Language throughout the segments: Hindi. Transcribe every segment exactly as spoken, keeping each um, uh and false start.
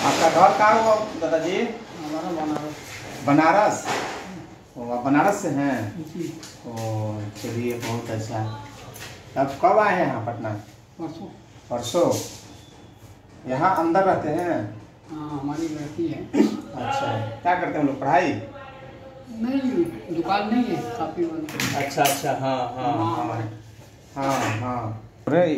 आपका घर कहाँ हुआ दादाजी? हमारा बनारस। बनारस? ओ आप बनारस से हैं? जी। ओ चलिए बहुत अच्छा। अब कब आए हैं यहाँ पटना? परसों। परसों? यहाँ अंदर रहते हैं? हाँ हमारी लड़की है। अच्छा क्या करते हैं हम लोग, पढ़ाई? नहीं दुकान नहीं है, काफी बंद। अच्छा अच्छा हाँ हाँ हाँ हाँ हाँ। अरे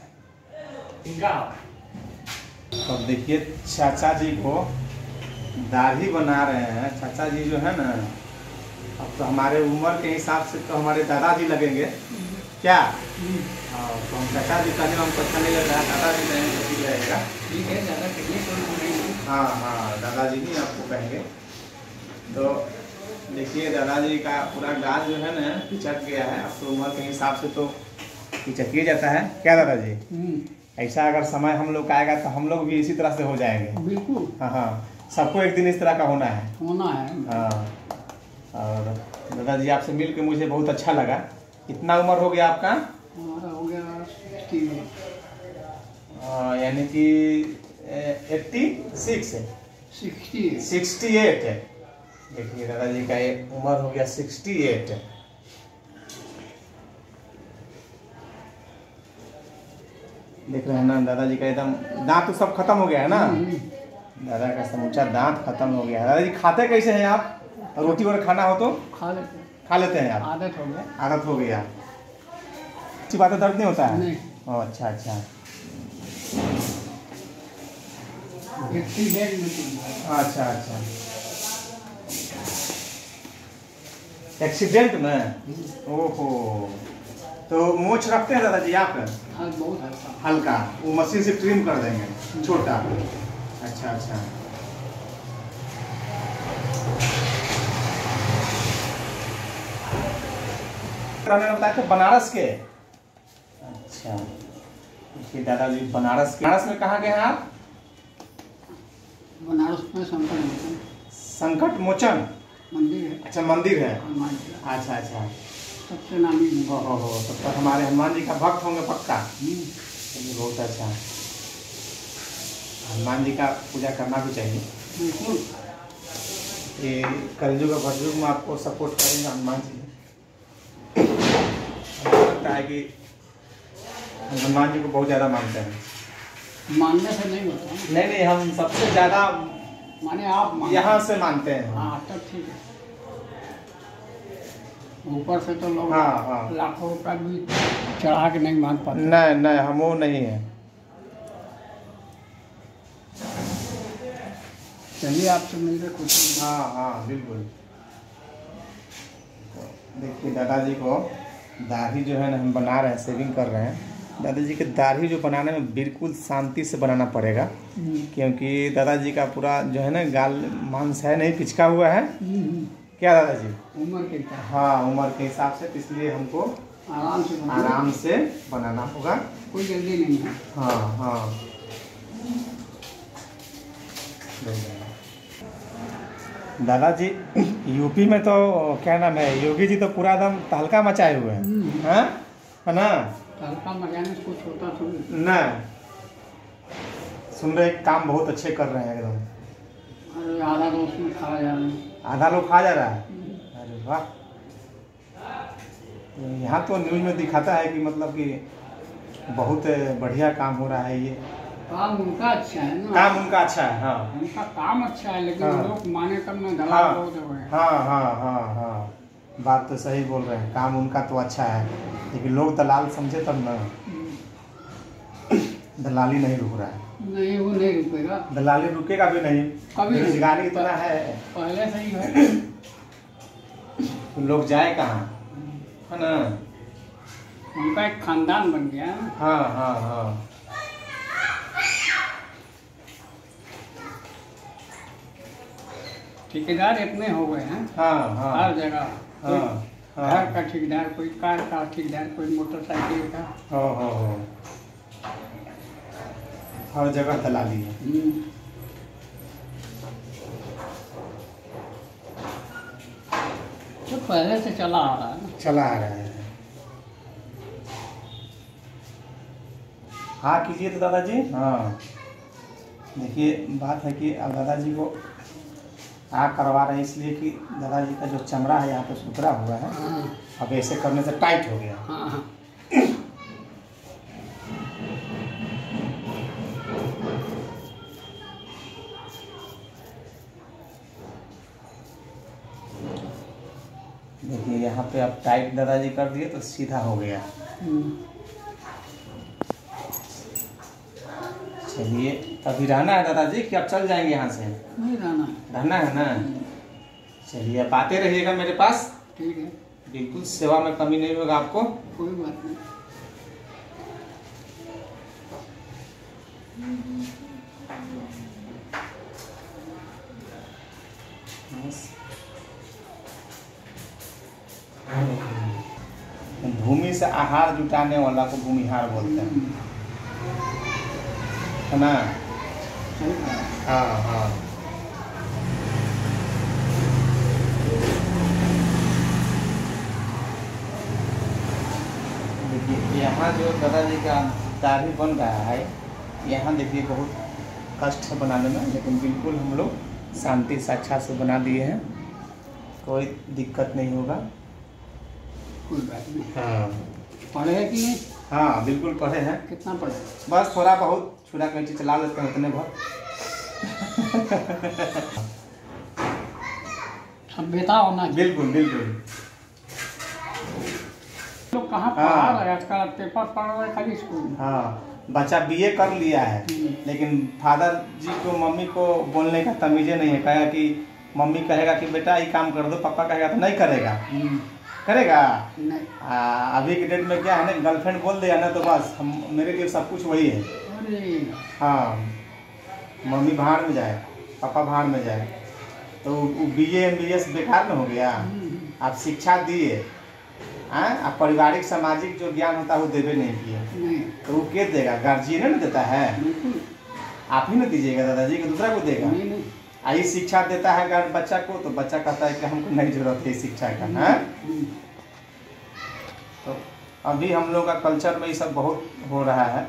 तो देखिए चाचा जी को दाढ़ी बना रहे हैं। चाचा जी जो है ना, अब तो हमारे उम्र के हिसाब से तो हमारे दादाजी लगेंगे क्या? हाँ तो हम चाचा जी का हमको अच्छा नहीं लग रहा है, दादाजी कहेंगे तो ठीक रहेगा। ठीक है, ज़्यादा करिए तो। हाँ हाँ दादाजी ही आपको कहेंगे। तो देखिए दादाजी का पूरा गाल जो है ना पिचक गया है। अब तो उम्र के हिसाब से तो पिचक जाता है क्या दादाजी? ऐसा अगर समय हम लोग का आएगा तो हम लोग भी इसी तरह से हो जाएंगे। बिल्कुल। हाँ हाँ सबको एक दिन इस तरह का होना है। होना है। हाँ और दादाजी आपसे मिल के मुझे बहुत अच्छा लगा। कितना उम्र हो गया आपका? हमारा हो गया तीन, यानी कि एट्टी सिक्स है, सिक्सटी सिक्सटी एट है। देखिए दादाजी का एक उम्र हो गया सिक्सटी एट है। देख रहे हैं ना दादाजी का एकदम दांत तो सब खत्म हो गया है ना। दादा का समूचा दांत खत्म हो गया है। दादाजी खाते कैसे हैं आप? रोटी और खाना हो तो खा लेते हैं। खा लेते हैं आप? आदत हो गया। आदत हो गया। अच्छी बात है, दर्द नहीं होता है? नहीं। ओह अच्छा अच्छा अच्छा अच्छा। एक्सीडेंट में? ओहो तो मूछ रखते हैं दादाजी आप? हाँ बहुत हल्का। हल्का वो मशीन से ट्रिम कर देंगे छोटा। अच्छा अच्छा बताए थे बनारस के? अच्छा देखिए दादाजी बनारस के। बनारस में कहाँ गए हैं आप? बनारस में संकट मोचन संकट मोचन मंदिर है। अच्छा मंदिर है। हनुमान जी का अच्छा अच्छा सबसे नामी मंदिर। हो हो हो तब तक हमारे हनुमान जी का भक्त होंगे पक्का। चलिए बहुत अच्छा। हनुमान जी का पूजा करना भी चाहिए। बिल्कुल। ये कलयुग का भरयुग में आपको सपोर्ट करेंगे हनुमान जी। लगता है कि हनुमान जी को बहुत ज़्यादा मानते हैं। मानने से नहीं होता। नहीं नहीं हम सबसे ज़्यादा माने आप यहाँ से मानते हैं। हाँ तब ठीक है। ऊपर से तो लोग हाँ हाँ लाखों रुपया भी चढ़ा के नहीं मान पाते। नहीं नहीं हम वो नहीं है। चलिए आपसे मिलकर खुशी। हाँ हाँ बिल्कुल। देखिए दादाजी को दाढ़ी जो है ना हम बना रहे हैं, सेविंग कर रहे हैं। दादाजी के दाढ़ी जो बनाने में बिल्कुल शांति से बनाना पड़ेगा, क्योंकि दादाजी का पूरा जो है ना गाल मांस है नहीं, पिचका हुआ है क्या दादाजी? उम्र के हिसाब। हाँ उम्र के हिसाब से, इसलिए हमको आराम से आराम से बनाना होगा। कोई जल्दी नहीं है। हाँ हाँ दादाजी यूपी में तो क्या नाम है, योगी जी तो पूरा एकदम तहलका मचाए हुए हैं हाँ है ना? तहलका मचाने से कुछ होता थोड़ी ना। सुन रहे काम बहुत अच्छे कर रहे हैं एकदम। अरे आधा तो उसमें खा जा रहे हैं। आधा लोग खा जा रहा है। अरे वाह। यहाँ तो न्यूज़ में दिखाता है कि मतलब कि बहुत बढ़िया काम हो रहा है। ये काम उनका अच्छा है ना। काम उनका अच्छा है। हाँ उनका काम अच्छा है, लेकिन हाँ। लोग माने तब ना हाँ दलाल बहुत हो गए। हाँ हाँ हाँ हाँ बात तो सही बोल रहे हैं। काम उनका तो अच्छा है, लेकिन लोग दलाल समझे तब ना। दलाली नहीं रुक रहा है। नहीं वो नहीं रुकेगा। दलाली रुकेगा भी नहीं। कभी बेरोजगारी इतना है, पहले से ही है। तो लोग जाए कहाँ, है ना? उनका एक खानदान बन गया है। हाँ हाँ हाँ ठेकेदार इतने हो गए हैं हाँ हाँ हर जगह। हाँ कोई घर का ठेकेदार, कोई कार का ठेकेदार, कोई मोटरसाइकिल का। हो हो हो हर जगह दलाली है। तो पहले से चला आ रहा है ना। चला आ रहा है। हाँ कीजिए तो दादाजी। हाँ देखिए बात है कि अब दादाजी को आ करवा रहे हैं इसलिए कि दादाजी का जो चमड़ा है यहाँ पे सुधरा हुआ है, अब ऐसे करने से टाइट हो गया। हाँ हाँ। देखिए यहाँ पे अब टाइट दादाजी कर दिए तो सीधा हो गया। चलिए अभी रहना है दादाजी कि अब चल जाएंगे यहाँ से? नहीं रहना रहना है ना। चलिए अब आते रहिएगा मेरे पास। ठीक है, बिल्कुल सेवा में कमी नहीं होगा आपको। कोई बात नहीं। भूमि से आहार जुटाने वाला को भूमिहार बोलते हैं, है ना? हाँ हाँ। देखिए यहाँ जो दादाजी का दाढ़ी बन रहा है, यहाँ देखिए बहुत कष्ट है बनाने में, लेकिन बिल्कुल हम लोग शांति से अच्छा से बना दिए हैं, कोई दिक्कत नहीं होगा। कोई बात नहीं। हाँ पढ़े है कि नहीं? हाँ बिल्कुल पढ़े हैं। कितना पढ़े? बस थोड़ा बहुत छुरा कैंची चला लेते हैं उतने भर। सभ्यता होना चाहिए। बिल्कुल बिल्कुल। लोग कहाँ हाँ। पढ़ा रहे आजकल, पेपर पढ़ रहे खाली स्कूल। हाँ बच्चा बीए कर लिया है, लेकिन फादर जी को मम्मी को बोलने का तमीज़े नहीं है। कहेगा कि मम्मी कहेगा कि बेटा ये काम कर दो, पापा कहेगा तो नहीं करेगा। करेगा नहीं। आ, अभी के डेट में क्या है ना, गर्लफ्रेंड बोल दिया ना तो बस हम मेरे लिए सब कुछ वही है। अरे हाँ मम्मी भाड़ में जाए, पापा भाड़ में जाए, तो B A M B S बेकार में हो गया। आप शिक्षा दिए, आप पारिवारिक सामाजिक जो ज्ञान होता है वो देवे नहीं किए, नहीं। तो वो क्या देगा? गार्जियन ना देता है, बिल्कुल। आप ही ना दीजिएगा दादाजी कि दूसरा को देगा? नहीं नहीं। आई शिक्षा देता है गार्ड बच्चा को, तो बच्चा कहता है कि हमको नहीं जरूरत है शिक्षा का। है तो अभी हम लोग का कल्चर में ये सब बहुत हो रहा है,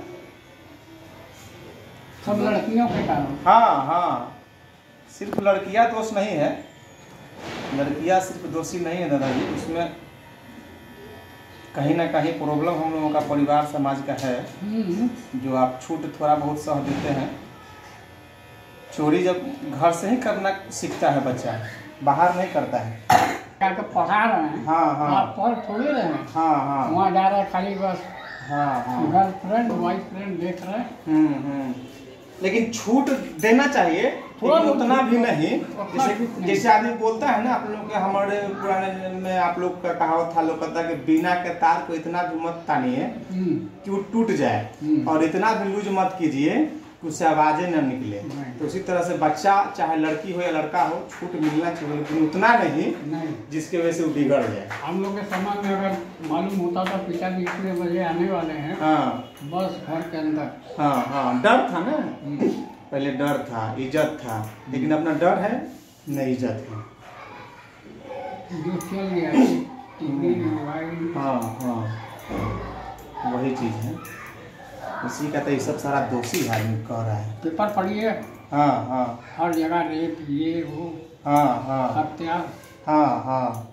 सब लड़कियों के कारण। हाँ हाँ। सिर्फ लड़कियां दोष नहीं है, लड़कियां सिर्फ दोषी नहीं है दादाजी, उसमें कहीं ना कहीं प्रॉब्लम हम लोगों का परिवार समाज का है, जो आप छूट थोड़ा बहुत सह देते हैं। चोरी जब घर से ही करना सीखता है बच्चा, बाहर नहीं करता है। क्या तो पढ़ा रहे हैं। हाँ हाँ। आप पढ़ थोड़े रहे हैं। हाँ हाँ। वहाँ जा रहे हैं खाली बस हाँ हाँ। गर्लफ्रेंड वाइफ फ्रेंड देख रहे हैं। हम्म हम्म। लेकिन छूट देना चाहिए, थोड़ा लेकिन उतना भी नहीं। उतना जैसे भी नहीं। जैसे आदमी बोलता है ना, आप लोग के हमारे पुराने में आप लोग का कहावत था, लोग कहता है कि बिना के तार को इतना भी मत तानिए कि वो टूट जाए, और इतना भी लूज मत कीजिए कि उससे आवाजें न निकले। तो उसी तरह से बच्चा चाहे लड़की हो या लड़का हो, छूट मिलना चाहिए, लेकिन उतना नहीं, नहीं। जिसकी वजह से वो बिगड़ जाए। हम लोग के समाज में अगर मालूम होता था पिताजी इतने बजे आने वाले हैं, हाँ बस घर के अंदर। हाँ हाँ। डर था ना, पहले डर था, इज्जत था, लेकिन अपना डर है न इज्जत है। जो चल गया टीवी मोबाइल। हाँ हाँ वही चीज़ है, उसी का तो ये सब सारा दोषी है आदमी कह रहा है। पेपर पढ़िए, हाँ हाँ। हर जगह रेप ये वो हाँ हाँ। हत्या। हाँ हाँ।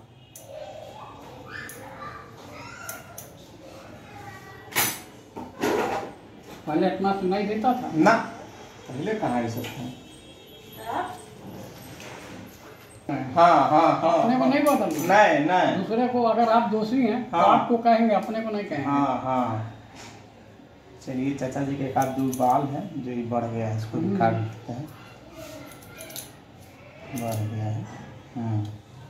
पहले इतना सुनाई देता था ना, पहले कहाँ ये सब था। हाँ हाँ हाँ। अपने को नहीं बदलना। नहीं नहीं। दूसरे को अगर आप दोषी हैं तो हाँ। आपको कहेंगे, अपने को नहीं कहेंगे। हाँ हाँ। चलिए चाचा जी के एक आध दो बाल है जो ये बढ़ गया है, इसको भी काट देते हैं। बढ़ गया है। हाँ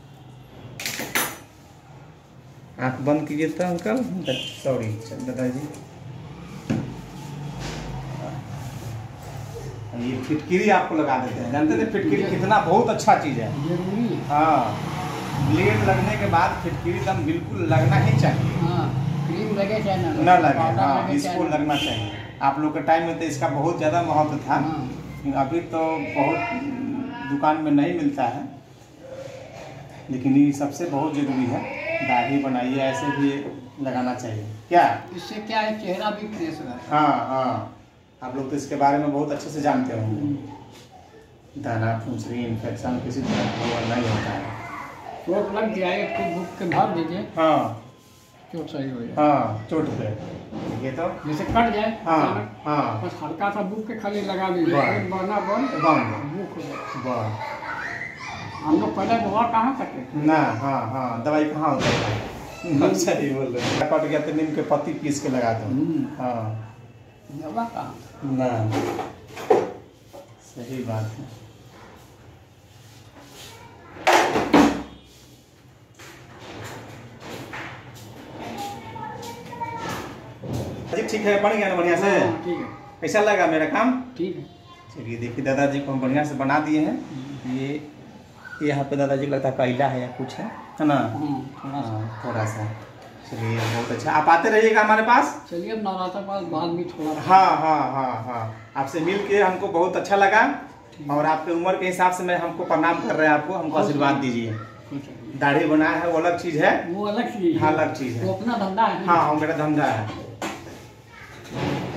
आँख बंद कीजिए तो अंकल, सॉरी दादाजी। ये फिटकिरी आपको लगा देते हैं, जानते थे फिटकिरी कितना बहुत अच्छा चीज़ है। जरूरी है। हाँ ब्लेड लगने के बाद फिटकिरी दम बिल्कुल लगना ही चाहिए। हाँ क्रीम लगे चाहे ना न लगे, पाउडर हाँ लगे चाहे इसको ना। लगना चाहिए। आप लोग के टाइम में तो इसका बहुत ज़्यादा महत्व था, हाँ। अभी तो बहुत दुकान में नहीं मिलता है, लेकिन ये सबसे बहुत ज़रूरी है। दाढ़ी बनाइए, ऐसे भी लगाना चाहिए क्या? इससे क्या है, चेहरा भी फ्रेश रहता है। हाँ हाँ। आप लोग तो इसके बारे में बहुत अच्छे से जानते होंगे। दाना फुंसरी इन्फेक्शन किसी तरह का नहीं होता है। चोट लग जाए तो भूख के भर दीजिए, हाँ चोट सही हो जाए। हाँ चोट पे ये तो जैसे कट जाए हाँ अचानक, हाँ बस हल्का सा भूख के खाली लगा दीजिए, वाह। पेट बढ़ना बंद, बंद भूख हो जाए। वाह हम लोग पहले दवा कहाँ सके। ना हाँ हाँ दवाई कहाँ होता है। अच्छा ही बोल रहे हैं। कट गया तो नीम के पत्ती पीस के लगा दो। हाँ दवा कहाँ। ना सही बात है। जी ठीक है, बन गया ना बढ़िया से। हाँ, ठीक है, कैसा लगा मेरा काम? ठीक है। चलिए देखिए दादाजी को हम बढ़िया से बना दिए हैं। ये यहाँ पे दादाजी को लगता है कैला है या कुछ है है ना। हाँ, थोड़ा सा। हाँ थोड़ा सा। चलिए बहुत अच्छा, आप आते रहिएगा हमारे पास। चलिए अब नवरात्र पास बाद भी थोड़ा। हाँ हाँ हाँ हाँ आपसे मिल के हमको बहुत अच्छा लगा और आपके उम्र के हिसाब से मैं हमको प्रणाम कर रहे हैं आपको, हमको आशीर्वाद दीजिए। दाढ़ी बनाया है वो अलग चीज़ है, वो अलग चीज है। हाँ अलग चीज़ है। वो अपना धंधा है। हाँ मेरा धंधा है।